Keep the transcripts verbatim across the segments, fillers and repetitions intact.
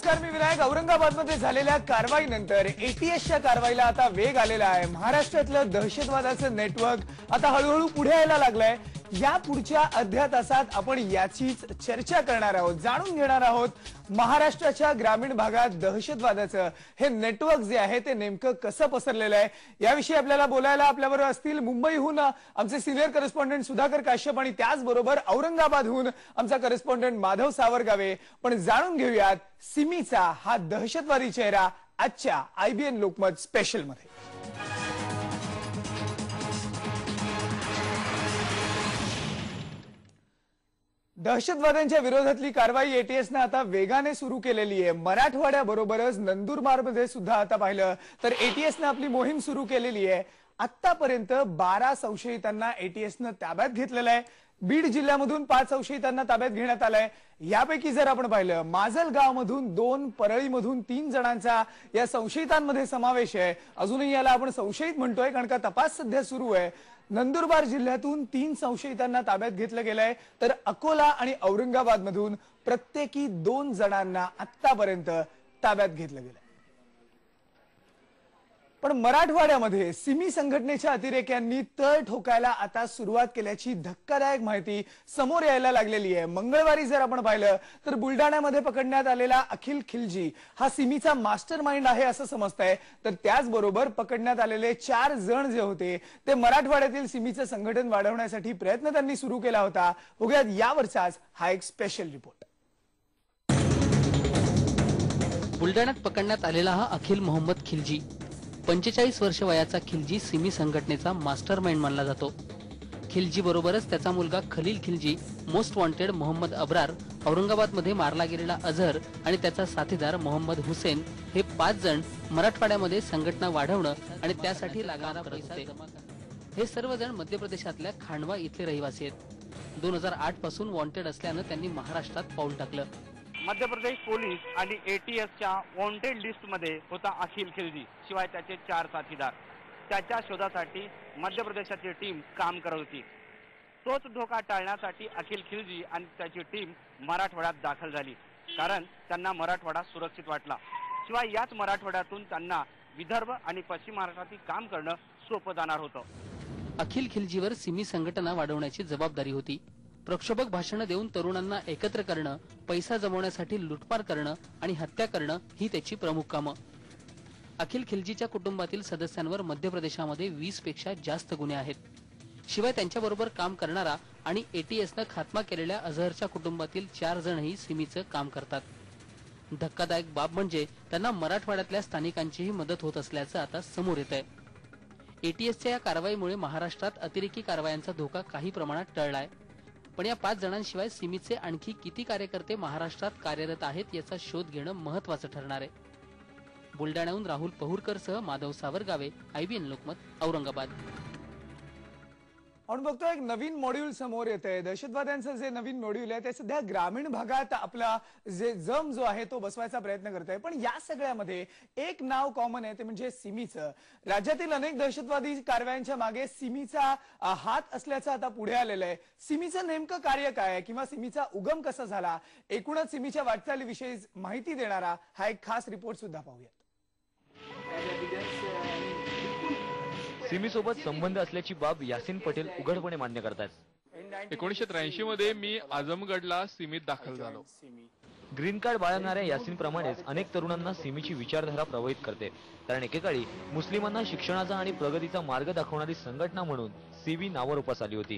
नमस्कार, मी विनायक. औरंगाबादमध्ये झालेल्या कारवाईनंतर एटीएसच्या कारवाईला आता वेग आलेला आहे. महाराष्ट्रातलं दहशतवादाचं नेटवर्क आता हळूहळू पुढे यायला लागलंय. या पुढच्या अर्ध्या तासात आपण याचीच चर्चा करणार आहोत, जाणून घेणार आहोत महाराष्ट्राच्या ग्रामीण भागात दहशतवादाचं हे नेटवर्क जे आहे ते नेमकं कसं पसरलेलं आहे. याविषयी आपल्याला बोलायला आपल्याबरोबर असतील मुंबईहून आमचे सिनियर करस्पॉन्डंट सुधाकर काश्यप आणि त्याचबरोबर औरंगाबादहून आमचा करस्पॉन्डंट माधव सावरगावे. पण जाणून घेऊयात सिमीचा हा दहशतवादी चेहरा आजच्या आयबीएन लोकमत स्पेशल मध्ये. दहशतवाद्यांच्या विरोधातली कारवाई एटीएसने आता वेगाने सुरू केलेली आहे. मराठवाड्याबरोबरच नंदुरबारमध्ये सुद्धा आता पाहिलं तर एटीएसने आपली मोहीम सुरू केलेली आहे. आतापर्यंत बारा संशयितांना एटीएसने ताब्यात घेतलेलं आहे. बीड जिल्ह्यामधून पाच संशयितांना ताब्यात घेण्यात आलंय. यापैकी जर आपण पाहिलं माजलगावमधून दोन, परळीमधून तीन जणांचा या संशयितांमध्ये समावेश आहे. अजूनही याला आपण संशयित म्हणतोय कारण का तपास सध्या सुरू आहे. नंदुरबार जिल्ह्यातून तीन संशयितांना ताब्यात घेतलं गेलंय तर अकोला आणि औरंगाबादमधून प्रत्येकी दोन जणांना आतापर्यंत ताब्यात घेतलं गेलंय. पण मराठवाड्यामध्ये सिमी संघटनेच्या अतिरेक्यांनी तळ ठोकायला आता सुरुवात केल्याची धक्कादायक माहिती समोर यायला लागलेली आहे. मंगळवारी जर आपण पाहिलं तर बुलडाण्यामध्ये पकडण्यात आलेला अखिल खिलजी हा सिमीचा मास्टर माइंड आहे असं समजतंय. तर त्याचबरोबर पकडण्यात आलेले चार जण जे होते ते मराठवाड्यातील सिमीचं संघटन वाढवण्यासाठी प्रयत्न त्यांनी सुरू केला होता. बघूयात यावरचाच हा एक स्पेशल रिपोर्ट. बुलडाण्यात पकडण्यात आलेला हा अखिल मोहम्मद खिलजी पंचेचाळीस वर्ष वयाचा खिलजी सिमी संघटनेचा मास्टर माइंड मानला जातो. खिलजी बरोबरच त्याचा मुलगा खलील खिलजी, मोस्ट वॉन्टेड मोहम्मद अब्रार, औरंगाबादमध्ये मारला गेलेला अझहर आणि त्याचा साथीदार मोहम्मद हुसेन हे पाच जण मराठवाड्यामध्ये संघटना वाढवणं आणि त्यासाठी लागणारा पैसा जमा करतात. हे सर्वजण मध्य प्रदेशातल्या खांडवा इथले रहिवासी आहेत. दोन हजार आठ पासून वॉन्टेड असल्यानं त्यांनी महाराष्ट्रात पाऊल टाकलं. मध्य प्रदेश पोलीस आणि एटीएसच्या वॉन्टेड लिस्ट मध्ये होता अखिल खिलजी, शिवाय त्याचे चार साथीदार. त्याच्या शोधासाठी मध्य प्रदेशाची टीम काम करत होती. तोच धोका टाळण्यासाठी अखिल खिलजी आणि त्याची टीम मराठवाड्यात दाखल झाली, कारण त्यांना मराठवाडा सुरक्षित वाटला. शिवाय याच मराठवाड्यातून त्यांना विदर्भ आणि पश्चिम महाराष्ट्रातील काम करणं सोपं जाणार होतं. अखिल खिलजीवर सिमी संघटना वाढवण्याची जबाबदारी होती. प्रक्षोभक भाषणं देऊन तरुणांना एकत्र करणं, पैसा जमवण्यासाठी लुटमार करणं आणि हत्या करणं ही त्याची प्रमुख कामं. अखिल खिलजीच्या कुटुंबातील सदस्यांवर मध्य प्रदेशामध्ये वीस पेक्षा जास्त गुन्हे आहेत. शिवाय त्यांच्याबरोबर काम करणारा आणि एटीएसनं खात्मा केलेल्या अझहरच्या कुटुंबातील चार जणही सिमीचं काम करतात. धक्कादायक बाब म्हणजे त्यांना मराठवाड्यातल्या स्थानिकांचीही मदत होत असल्याचं आता समोर येत आहे. एटीएसच्या या कारवाईमुळे महाराष्ट्रात अतिरेकी कारवायांचा धोका काही प्रमाणात टळलाय. पण या पाच जणांशिवाय सिमीचे आणखी किती कार्यकर्ते महाराष्ट्रात कार्यरत आहेत याचा शोध घेणं महत्वाचं ठरणार आहे. बुलडाण्याहून राहुल पहुरकरसह माधव सावरगावे, आयबीएन लोकमत, औरंगाबाद. आपण बघतो एक नवीन मॉड्यूल समोर येत आहे. दहशतवाद्यांचं जे नवीन मॉड्यूल आहे ते सध्या ग्रामीण भागात आपला जे जम जो आहे तो बसवायचा प्रयत्न करत आहे. पण या सगळ्यामध्ये एक नाव कॉमन आहे, ते म्हणजे सिमीचं. राज्यातील अनेक दहशतवादी कारवायांच्या मागे सिमीचा हात असल्याचं आता पुढे आलेलं आहे. सिमीचं नेमकं कार्य काय आहे किंवा सिमीचा उगम कसा झाला, एकूणच सिमीच्या वाटचालीविषयी माहिती देणारा हा एक खास रिपोर्ट सुद्धा पाहूयात. सिमी सोबत संबंध असल्याची बाब यासिन पटेल उघडपणे मान्य करतात. एकोणीसशे त्र्याऐंशी मध्ये मी आझमगडला सिमीत दाखल झालो. ग्रीन कार्ड बाळगणाऱ्या यासिन प्रमाणेच अनेक तरुणांना सिमीची विचारधारा प्रभावित करते, कारण एकेकाळी मुस्लिमांना शिक्षणाचा आणि प्रगतीचा मार्ग दाखवणारी संघटना म्हणून सिमी नावारूपास आली होती.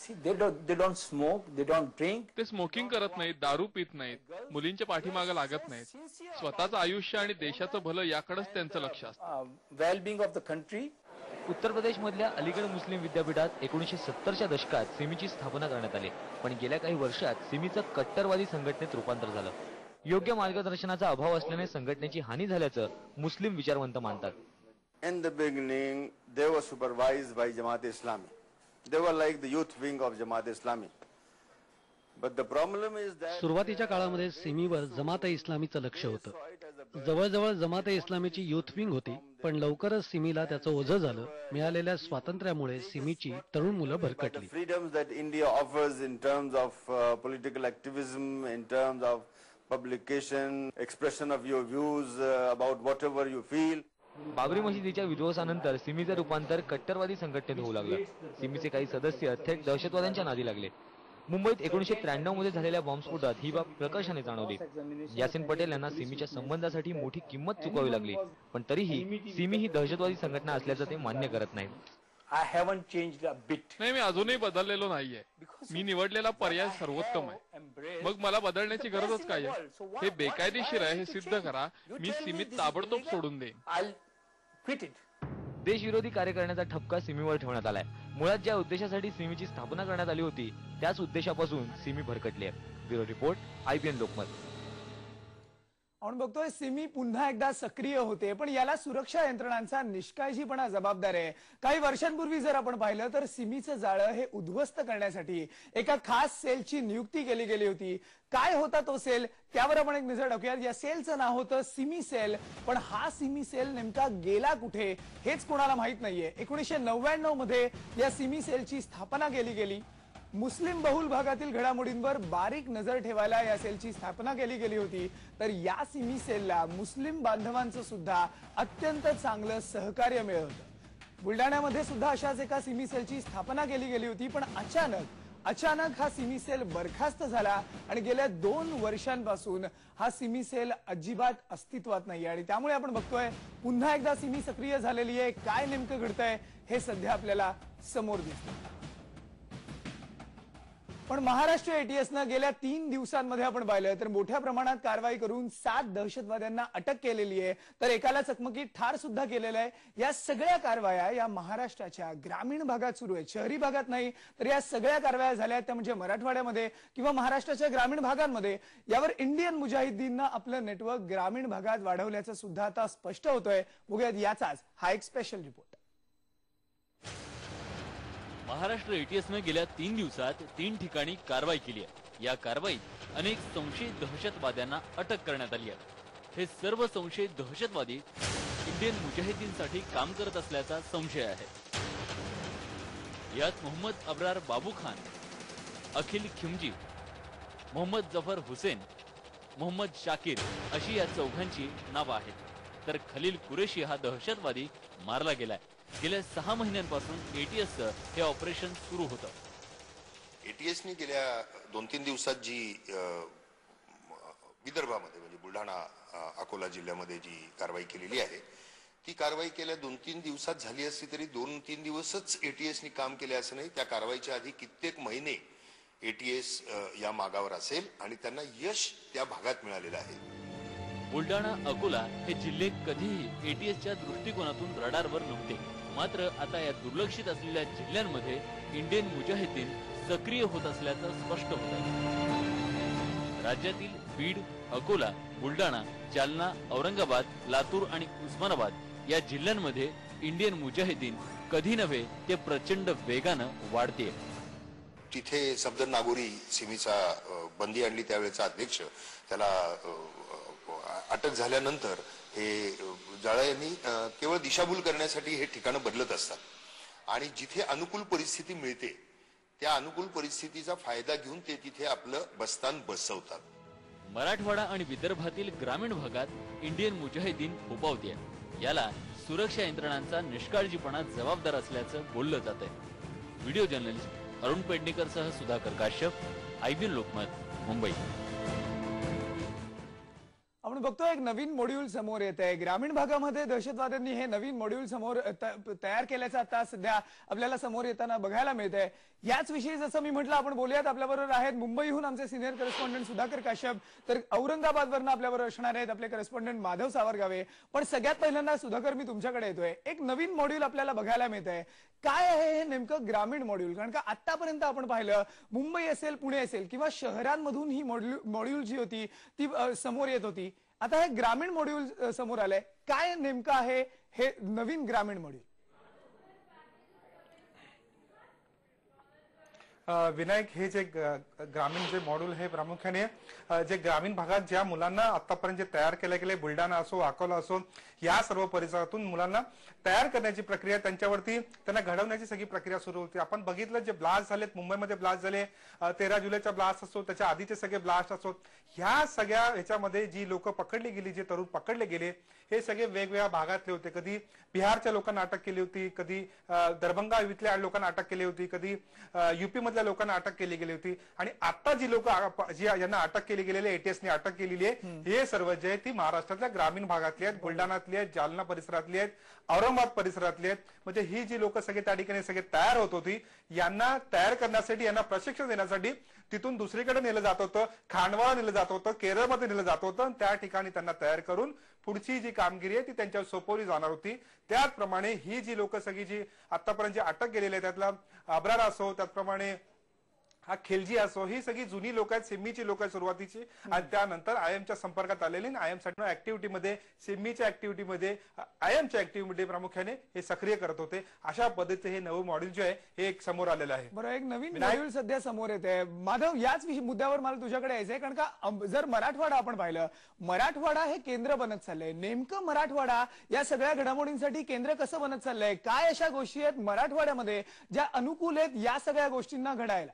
ते स्मोकिंग करत नाहीत, दारू पित नाहीत, मुलींच्या पाठीमागे लागत नाहीत. स्वतःचं आयुष्य आणि देशाचं भलं याकडेच त्यांचं लक्ष असतं. Wellbeing of the country. Uttar Pradesh मधल्या अलीगड मुस्लिम विद्यापीठात एकोणीसशे सत्तरच्या दशकात सिमीची स्थापना करण्यात आली. पण गेल्या काही वर्षात सिमीचं कट्टरवादी संघटनेत रूपांतर झालं. योग्य मार्गदर्शनाचा अभाव असल्याने संघटनेची हानी झाल्याचं मुस्लिम विचारवंत मानतात. In the beginning, they were supervised by Jamaat Islami. They were like the youth wing of Jamaat Islami. But the problem is that सुरुवातीच्या काळामध्ये सिमीवर जमात इस्लामीचं लक्ष होतं. जवळजवळ जमात इस्लामीची युथ विंग होती, पण लवकरच सिमीला त्याचं ओझं झालं. मिळालेल्या स्वातंत्र्यामुळे सिमीची तरुण मुलं भरकटली. freedoms that India offers in terms of uh, political activism, in terms of publication, expression of your views uh, about whatever you feel. Babri मशिदीच्या विध्वंसानंतर सिमीचे रूपांतर कट्टरवादी संघटनेत होऊ लागलं. सिमीचे काही सदस्य थेट दहशतवाद्यांच्या नादी लागले. मुंबईत एकोणीसशे त्र्याण्णव मध्ये झालेल्या बॉम्बस्फोटात ही बाब प्रकर्षाने जाणवली. यासीन पटेल यांना सिमीच्या संबंधासाठी मोठी किंमत चुकवावी लागली, पण तरीही सिमी ही दहशतवादी संघटना असल्याचं ते मान्य करत नाहीत. I haven't changed a bit. नाही, मी अजूनही बदललेलो नाहीये. मी निवडलेला पर्याय सर्वोत्तम आहे. मग मला बदलण्याची गरजच काय आहे? हे बेकायदेशीर आहे हे सिद्ध करा. मी सीमित ताबडतोब सोडून देईन. I'll quit it. देशविरोधी कार्य करण्याचा ठपका सिमीवर ठेवण्यात आलाय. मुळात ज्या उद्देशासाठी सिमीची स्थापना करण्यात आली होती त्याच उद्देशापासून सिमी भरकटली आहे. Bureau report, IBN Lokmat. आपण बघतोय सिमी पुन्हा एकदा सक्रिय होते, पण याला सुरक्षा यंत्रणांचा निष्काळजीपणा जबाबदार आहे. काही वर्षांपूर्वी जर आपण पाहिलं तर सिमीचं जाळं हे उद्ध्वस्त करण्यासाठी एका खास सेलची नियुक्ती केली गेली होती. काय होता तो सेल त्यावर आपण एक नजर टाकूयात. या सेलचं नाव होतं सिमी सेल, पण हा सिमी सेल नेमका गेला कुठे हेच कोणाला माहित नाहीये. एकोणीसशे नव्याण्णव मध्ये या सिमी सेलची स्थापना केली गेली. मुस्लिम बहुल भागातील घडामोडींवर बारीक नजर ठेवायला या सेलची स्थापना केली गेली होती. तर या सिमी सेलला मुस्लिम बांधवांचं सुद्धा अत्यंत चांगलं सहकार्य मिळत होतं. बुलडाण्यामध्ये सुद्धा अशाच एका सिमी सेलची स्थापना केली गेली होती, पण अचानक अचानक हा सिमी सेल बरखास्त झाला आणि गेल्या दोन वर्षांपासून हा सिमी सेल अजिबात अस्तित्वात नाही. आणि त्यामुळे आपण बघतोय पुन्हा एकदा सिमी सक्रिय झालेली आहे. काय नेमकं घडतंय हे सध्या आपल्याला समोर दिसतं. पण महाराष्ट्र एटीएसनं गेल्या तीन दिवसांमध्ये आपण पाहिलं तर मोठ्या प्रमाणात कारवाई करून सात दहशतवाद्यांना अटक केलेली आहे, तर एकाला चकमकीत ठार सुद्धा केलेलं आहे. या सगळ्या कारवाया या महाराष्ट्राच्या ग्रामीण भागात सुरू आहेत, शहरी भागात नाही. तर या सगळ्या कारवाया झाल्या त्या म्हणजे मराठवाड्यामध्ये किंवा महाराष्ट्राच्या ग्रामीण भागांमध्ये. यावर इंडियन मुजाहिदीननं आपलं नेटवर्क ग्रामीण भागात वाढवल्याचं सुद्धा आता स्पष्ट होतंय. बघूयात याचाच हा एक स्पेशल रिपोर्ट. महाराष्ट्र एटीएसनं गेल्या तीन दिवसात तीन ठिकाणी कारवाई केली आहे. या कारवाईत अनेक संशयित दहशतवाद्यांना अटक करण्यात आली आहे. हे सर्व संशयित दहशतवादी इंडियन मुजाहिदीनसाठी काम करत असल्याचा संशय आहे. यात मोहम्मद अब्रार बाबू खान, अखिल खिमजी, मोहम्मद जफर हुसेन, मोहम्मद शाकिर अशी या चौघांची नावं आहेत. तर खलील कुरेशी हा दहशतवादी मारला गेलाय. गेल्या सहा महिन्यांपासून एटीएसचं हे ऑपरेशन सुरू होतं. एटीएसने गेल्या दोन तीन दिवसात जी विदर्भामध्ये म्हणजे बुलढाणा अकोला जिल्ह्यामध्ये जी कारवाई केलेली आहे ती कारवाई केल्या दोन तीन दिवसात झाली असली तरी दोन तीन दिवसच एटीएसने काम केले असं नाही. त्या कारवाईच्या आधी कित्येक महिने एटीएस या मागावर असेल आणि त्यांना यश त्या भागात मिळालेलं आहे. बुलढाणा अकोला हे जिल्हे कधीही एटीएसच्या दृष्टिकोनातून रडारवर नव्हते. मात्र आता या दुर्लक्षित असलेल्या जिल्ह्यांमध्ये इंडियन मुजाहिदीन सक्रिय होत असल्याचं स्पष्ट होत आहे. राज्यातील बीड, अकोला, बुलढाणा, जालना, औरंगाबाद, लातूर आणि उस्मानाबाद या जिल्ह्यांमध्ये इंडियन मुजाहिदीन कधी नव्हे ते प्रचंड वेगानं वाढते. तिथे सफदर नागोरी सिमीचा बंदी आणली त्यावेळेचा अध्यक्ष त्याला अटक झाल्यानंतर हे जाळं यांनी केवळ दिशाभूल करण्यासाठी हे ठिकाणं बदलत असतात आणि जिथे अनुकूल परिस्थिती मिळते त्या अनुकूल परिस्थितीचा फायदा घेऊन ते तिथे आपलं बस्तान बसवतात. मराठवाडा आणि विदर्भातील ग्रामीण भागात इंडियन मुजाहिदीन फोपावते. याला सुरक्षा यंत्रणांचा निष्काळजीपणा जबाबदार असल्याचं बोललं जात आहे. व्हिडिओ जर्नलिस्ट अरुण पेडणेकर सह सुधाकर काश्यप, आयबीएन लोकमत, मुंबई. आपण बघतोय एक नवीन मॉड्यूल समोर येत आहे. ग्रामीण भागामध्ये दहशतवाद्यांनी हे नवीन मॉड्यूल समोर तयार केल्याचं आता सध्या आपल्याला समोर येताना बघायला मिळत आहे. याच विषयी जसं मी म्हटलं आपण बोलूयात. आपल्याबरोबर आहेत मुंबईहून आमचे सिनियर करेस्पॉन्डंट सुधाकर काश्यप, तर औरंगाबादवरनं आपल्याबरोबर असणार आहेत आपले करेस्पॉन्डंट माधव सावरगावे. पण सगळ्यात पहिल्यांदा सुधाकर मी तुमच्याकडे येतोय. एक नवीन मॉड्यूल आपल्याला बघायला मिळत आहे. काय आहे हे नेमकं ग्रामीण मॉड्यूल? कारण का आतापर्यंत आपण पाहिलं मुंबई असेल, पुणे असेल किंवा शहरांमधून ही मॉड्यूल जी होती ती समोर येत होती. आता हे ग्रामीण मॉड्यूल समोर आलंय. काय नेमकं आहे हे नवीन ग्रामीण मॉड्यूल? विनायक हे जे ग्रामीण जे मॉड्यूल हे प्रामुख्याने जे ग्रामीण भागात ज्या मुलांना आतापर्यंत जे तयार केले गेले बुलढाणा असो अकोला असो या सर्व परिसरातून मुलांना तयार करण्याची प्रक्रिया त्यांच्यावरती त्यांना घडवण्याची सगळी प्रक्रिया सुरू होती. आपण बघितलं जे ब्लास्ट झालेत मुंबईमध्ये ब्लास्ट झाले तेरा जुलैचा ब्लास्ट असो त्याच्या आधीचे सगळे ब्लास्ट असो ह्या सगळ्या ह्याच्यामध्ये जी लोक पकडली गेली जे तरुण पकडले गेले हे सगळे वेगवेगळ्या भागातले होते. कधी बिहारच्या लोकांना अटक केली होती, कधी दरभंगा इथल्या लोकांना अटक केली होती, कधी युपी मधल्या लोकांना अटक केली गेली होती आणि आता जी लोक ज्यांना अटक केली गेलेली एटीएसने अटक केलेली आहे हे सर्व जे आहेत ती महाराष्ट्रातल्या ग्रामीण भागातली आहेत, बुलढाण्यातली आहेत, जालना परिसरातली आहेत, औरंगाबाद परिसरातली आहेत. म्हणजे ही जी लोक सगळे त्या ठिकाणी सगळे तयार होत होती यांना तयार करण्यासाठी यांना प्रशिक्षण देण्यासाठी तिथून दुसरीकडे नेलं जात होतं, खांडवाळा नेलं जात होतं, केरळमध्ये नेलं जात होतं. त्या ठिकाणी त्यांना तयार करून पुढची जी कामगिरी आहे ती त्यांच्यावर सोपवली जाणार होती. त्याचप्रमाणे ही जी लोक सगळी जी आतापर्यंत अटक केलेली आहे त्यातला अब्रार असो त्याचप्रमाणे हा खिलजी असो ही सगळी जुनी लोक आहेत, सिम्मीची लोक आहेत सुरुवातीची आणि त्यानंतर आयएमच्या संपर्कात आलेली आयएम साठी ऍक्टिव्हिटीमध्ये सिम्मीच्या ऍक्टिव्हिटीमध्ये आयएमच्या ऍक्टिव्हिटीमध्ये प्रामुख्याने हे सक्रिय करत होते. अशा पद्धतीचे हे नवं मॉड्यूल जे आहे हे एक समोर आलेलं आहे. बरं, एक नवीन मॉड्यूल सध्या समोर येत आहे. माधव, याच मुद्द्यावर मला तुझ्याकडे यायचंय कारण का जर मराठवाडा आपण पाहिलं, मराठवाडा हे केंद्र बनत चाललंय. नेमकं मराठवाडा या सगळ्या घडामोडींसाठी केंद्र कसं बनत चाललंय? काय अशा गोष्टी आहेत मराठवाड्यामध्ये ज्या अनुकूल आहेत या सगळ्या गोष्टींना घडायला?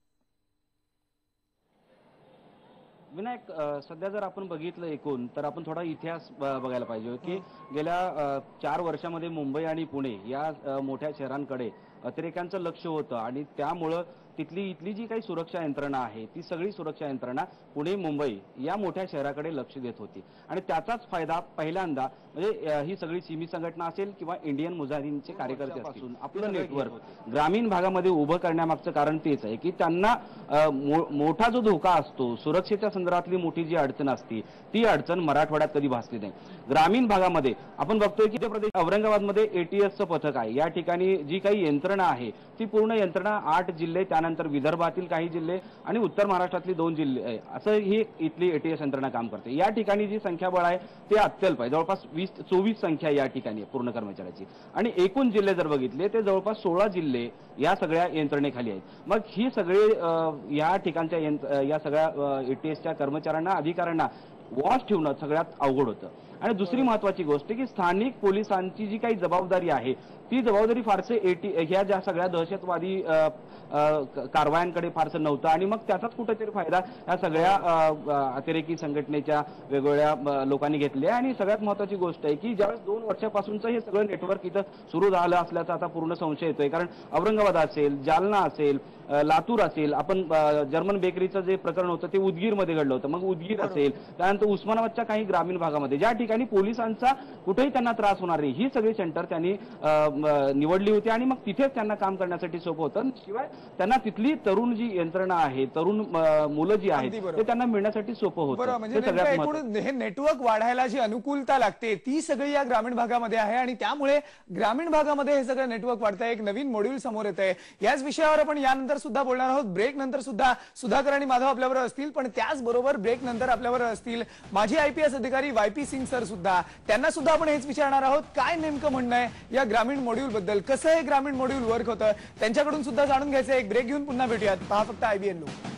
विनायक, सध्या जर आपण बघितलं एकूण तर आपण थोडा इतिहास बघायला पाहिजे की गेल्या चार वर्षामध्ये मुंबई आणि पुणे या मोठ्या शहरांकडे अतिरेक्यांचं लक्ष होतं आणि त्यामुळं तिथली इथली जी काही सुरक्षा यंत्रणा आहे ती सगळी सुरक्षा यंत्रणा पुणे मुंबई या मोठ्या शहराकडे लक्ष देत होती आणि त्याचाच फायदा पहिल्यांदा म्हणजे ही सगळी सिमी संघटना असेल किंवा इंडियन मुजाहिदीनचे कार्यकर्ते असतील आपलं नेटवर्क ग्रामीण भागामध्ये उभं करण्यामागचं कारण तेच आहे की त्यांना मोठा जो धोका असतो सुरक्षेच्या संदर्भातली मोठी जी अडचण असते ती अडचण मराठवाड्यात कधी भासली नाही. ग्रामीण भागामध्ये आपण बघतोय की प्रदेश औरंगाबादमध्ये एटीएसचं पथक आहे. या ठिकाणी जी काही यंत्रणा आहे ती पूर्ण यंत्रणा आठ जिल्हे त्यानंतर विदर्भातील काही जिल्हे आणि उत्तर महाराष्ट्रातली दोन जिल्हे असं ही इथली एटीएस यंत्रणा काम करते. या ठिकाणी जी संख्याबळ आहे ते अत्यल्प आहे. जवळपास वीस चोवीस संख्या या ठिकाणी पूर्ण कर्मचाऱ्याची आणि एकूण जिल्हे जर बघितले ते जवळपास सोळा जिल्हे या सगळ्या यंत्रणेखाली आहेत. मग ही सगळे या ठिकाणच्या या सगळ्या एटीएसच्या कर्मचाऱ्यांना अधिकाऱ्यांना वॉच ठेवणं सगळ्यात अवघड होतं. आणि दुसरी महत्वाची गोष्ट की स्थानिक पोलिसांची जी काही जबाबदारी आहे ती जबाबदारी फारसे एटी ह्या ज्या सगळ्या दहशतवादी कारवायांकडे फारसं नव्हतं आणि मग त्याचाच कुठेतरी फायदा या सगळ्या अतिरेकी संघटनेच्या वेगवेगळ्या लोकांनी घेतले. आणि सगळ्यात महत्वाची गोष्ट आहे की ज्यावेळेस दोन वर्षापासूनचं हे सगळं नेटवर्क इथं सुरू झालं असल्याचा आता पूर्ण संशय येतोय. कारण औरंगाबाद असेल, जालना असेल, लातूर असेल, आपण जर्मन बेकरीचं जे प्रकरण होतं ते उदगीरमध्ये घडलं होतं, मग उदगीर असेल, त्यानंतर उस्मानाबादच्या काही ग्रामीण भागामध्ये ज्या ठिकाणी पोलिसांचा कुठेही त्यांना त्रास होणार नाही ही सगळी सेंटर त्यांनी निवडली होती आणि मग तिथेच त्यांना काम करण्यासाठी सोपं होतं. शिवाय त्यांना तिथली तरुण जी यंत्रणा आहे, तरुण मुलं जी आहेत ते त्यांना मिळण्यासाठी सोपं होतं. म्हणजे हे नेटवर्क वाढायला जी अनुकूलता लागते ती सगळी या ग्रामीण भागामध्ये आहे आणि त्यामुळे ग्रामीण भागामध्ये हे सगळं नेटवर्क वाढतंय. एक नवीन मॉड्यूल समोर येत आहे. याच विषयावर आपण यानंतर सुद्धा बोलणार आहोत. ब्रेक नंतर सुद्धा सुधाकर आणि माधव आपल्यावर असतील, पण त्याचबरोबर ब्रेक नंतर आपल्यावर असतील माजी आयपीएस अधिकारी वाय पी सिंग सर सुद्धा. त्यांना सुद्धा आपण हेच विचारणार आहोत काय नेमकं म्हणणं आहे या ग्रामीण मॉड्यूल बद्दल, कसं हे ग्रामीण मॉड्यूल वर्क होतं त्यांच्याकडून सुद्धा जाणून घ्यायचं. एक ब्रेक घेऊन पुन्हा भेटूयात. पहा फक्त आयबीएन लोक.